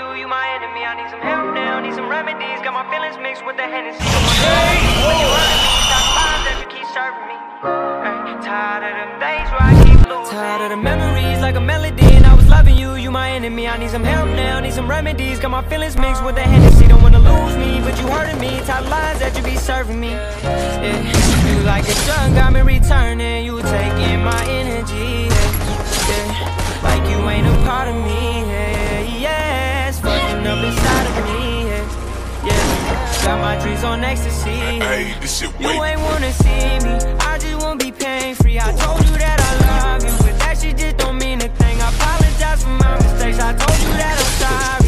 you, you my enemy. I need some help now, need some remedies. Got my feelings mixed with the Hennessy. When you hurt me, stop lies that you keep serving me. Tired of them days where I keep losing. Tired of the memories like a melody. And I was loving you, you my enemy. I need some help now, need some remedies. Got my feelings mixed with the Hennessy. Don't wanna lose me, but you hurting me. Tired of lies that you be serving me. Yeah. You like a drug, got me returning. You taking my energy. Yeah. Like you ain't a part of me. Yeah. It's fucking up inside of me. Yeah. Got my dreams on ecstasy. Hey, this shit you ain't wanna see me. I just wanna be pain-free. I told you that I love you, but that shit just don't mean a thing. I apologize for my mistakes. I told you that I'm sorry.